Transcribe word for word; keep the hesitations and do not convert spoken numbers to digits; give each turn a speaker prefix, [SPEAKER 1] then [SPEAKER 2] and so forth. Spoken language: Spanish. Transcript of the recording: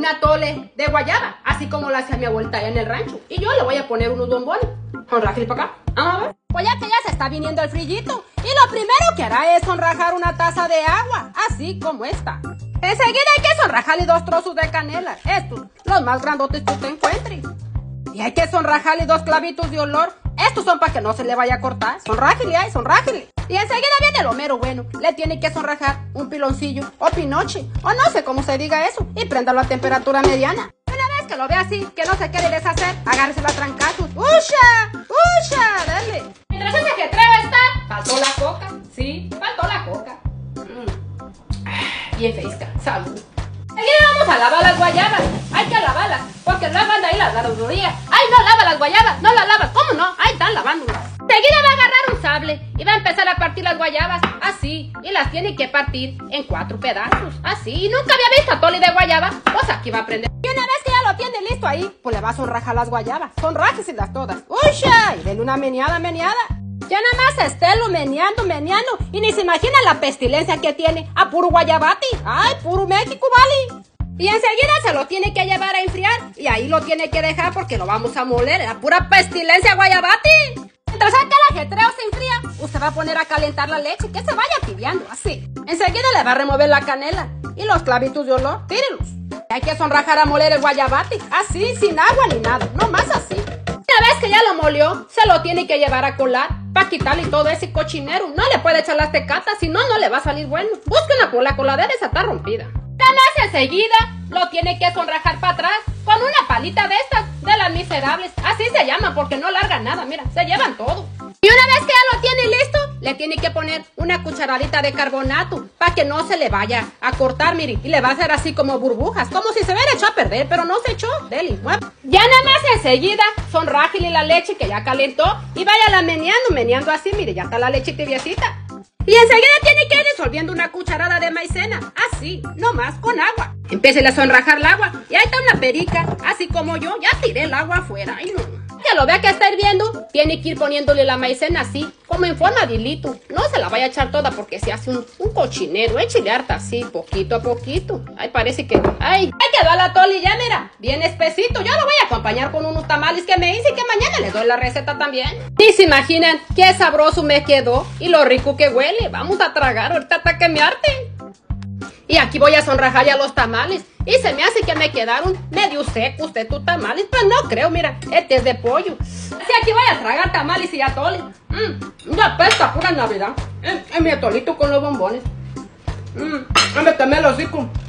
[SPEAKER 1] atole de guayaba, así como lo hacía mi abuelita allá en el rancho. Y yo le voy a poner unos bombones. Honrajale para acá. Vamos a ver. Pues ya que ya se está viniendo el frillito. Y lo primero que hará es sonrajar una taza de agua, así como esta. Enseguida hay que sonrajarle dos trozos de canela. Estos, los más grandotes que usted encuentre. Y hay que sonrajarle dos clavitos de olor. Estos son para que no se le vaya a cortar. Sonrájele ahí, sonrájele. Y enseguida viene lo mero bueno. Le tiene que sonrajar un piloncillo o pinoche, o no sé cómo se diga eso, y préndalo a temperatura mediana. Una vez que lo vea así, que no se quiere deshacer, agárrese la trancazos. ¡Usha! ¡Usha! Dale. Mientras ese ajetreo está, faltó la coca. Sí, faltó la coca. Mm. Bien fresca. Salud. Enseguida vamos a lavar las guayabas. Hay que lavarlas, porque luego anda ahí la lavandería. ¡Ay, no lava las guayabas! ¡No las lavas! ¿Cómo no? Ahí están lavándolas. Enseguida va a agarrar un sable y va a empezar a partir las guayabas, así, y las tiene que partir en cuatro pedazos, así. Y nunca había visto atole de guayaba, pues aquí va a aprender. Y una vez que ya lo tiene listo ahí, pues le va a sonrajar las guayabas, sonrájeselas todas. ¡Usha! Y denle una meneada, meneada. Ya nada más estélo meneando, meneando, y ni se imagina la pestilencia que tiene a puro guayabati. ¡Ay, puro México, vale! Y enseguida se lo tiene que llevar a enfriar, y ahí lo tiene que dejar porque lo vamos a moler, la pura pestilencia guayabati. Mientras que el ajetreo se enfría, usted va a poner a calentar la leche, que se vaya tibiando, así. Enseguida le va a remover la canela y los clavitos de olor, tírelos. Hay que sonrajar a moler el guayabati, así, sin agua ni nada, nomás así. Una vez que ya lo molió, se lo tiene que llevar a colar para quitarle todo ese cochinero. No le puede echar las tecatas, si no, no le va a salir bueno. Busque una por la coladera, esa está rompida. Nada más enseguida lo tiene que sonrajar para atrás con una palita de estas, de las miserables. Así se llama porque no largan nada, mira, se llevan todo. Y una vez que ya lo tiene listo, le tiene que poner una cucharadita de carbonato para que no se le vaya a cortar, mire. Y le va a hacer así como burbujas, como si se hubiera echado a perder, pero no se echó. Dele, mueve. Ya nada más enseguida sonrájele la leche que ya calentó y váyala meneando, meneando así, mire, ya está la leche tibiecita. Y enseguida tiene que ir disolviendo una cucharada de maicena, así, nomás, con agua. Empiece a sonrajar el agua, y ahí está una perica, así como yo, ya tiré el agua afuera. Ay, no. Ya lo vea que está hirviendo, tiene que ir poniéndole la maicena así, como en forma de hilito. No se la vaya a echar toda porque se hace un, un cochinero, échale harta así, poquito a poquito. Ay, parece que, ay, ay, quedó la atole ya, mira, bien espesito. Yo lo voy a acompañar con unos tamales que me hice y que mañana les doy la receta también. Y se imaginan qué sabroso me quedó y lo rico que huele. Vamos a tragar ahorita hasta que me arte. Y aquí voy a sonrajar ya los tamales. Y se me hace que me quedaron medio secos de tus tamales. Pero no creo, mira, este es de pollo. Así aquí voy a tragar tamales y atole. Mmm, una pesta pura Navidad. Es, es mi atolito con los bombones. Mmm, me tomé los hocico.